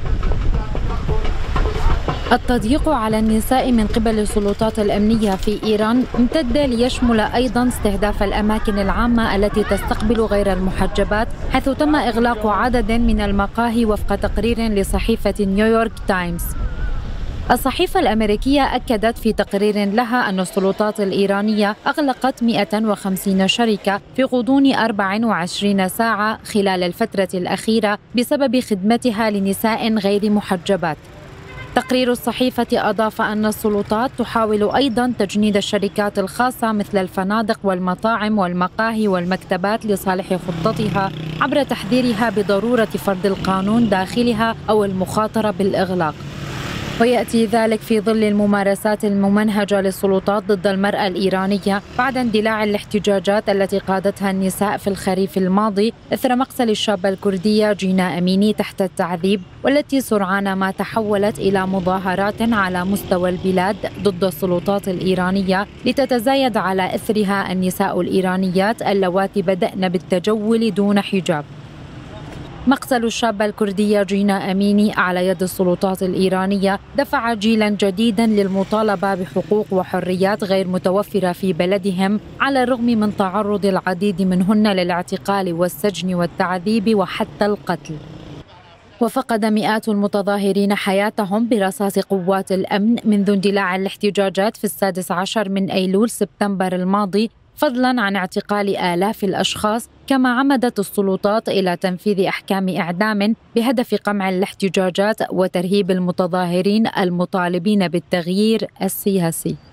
التضييق على النساء من قبل السلطات الأمنية في إيران امتد ليشمل أيضاً استهداف الأماكن العامة التي تستقبل غير المحجبات، حيث تم إغلاق عدد من المقاهي وفق تقرير لصحيفة نيويورك تايمز. الصحيفة الأمريكية أكدت في تقرير لها أن السلطات الإيرانية أغلقت 150 شركة في غضون 24 ساعة خلال الفترة الأخيرة بسبب خدمتها لنساء غير محجبات. تقرير الصحيفة أضاف أن السلطات تحاول أيضاً تجنيد الشركات الخاصة مثل الفنادق والمطاعم والمقاهي والمكتبات لصالح خطتها عبر تحذيرها بضرورة فرض القانون داخلها أو المخاطرة بالإغلاق. ويأتي ذلك في ظل الممارسات الممنهجة للسلطات ضد المرأة الإيرانية بعد اندلاع الاحتجاجات التي قادتها النساء في الخريف الماضي إثر مقتل الشابة الكردية جينا أميني تحت التعذيب، والتي سرعان ما تحولت إلى مظاهرات على مستوى البلاد ضد السلطات الإيرانية لتتزايد على إثرها النساء الإيرانيات اللواتي بدأن بالتجول دون حجاب. مقتل الشابة الكردية جينا أميني على يد السلطات الإيرانية دفع جيلا جديدا للمطالبة بحقوق وحريات غير متوفرة في بلدهم، على الرغم من تعرض العديد منهن للاعتقال والسجن والتعذيب وحتى القتل. وفقد مئات المتظاهرين حياتهم برصاص قوات الأمن منذ اندلاع الاحتجاجات في 16 من أيلول سبتمبر الماضي، فضلاً عن اعتقال آلاف الأشخاص، كما عمدت السلطات إلى تنفيذ أحكام إعدام بهدف قمع الاحتجاجات وترهيب المتظاهرين المطالبين بالتغيير السياسي.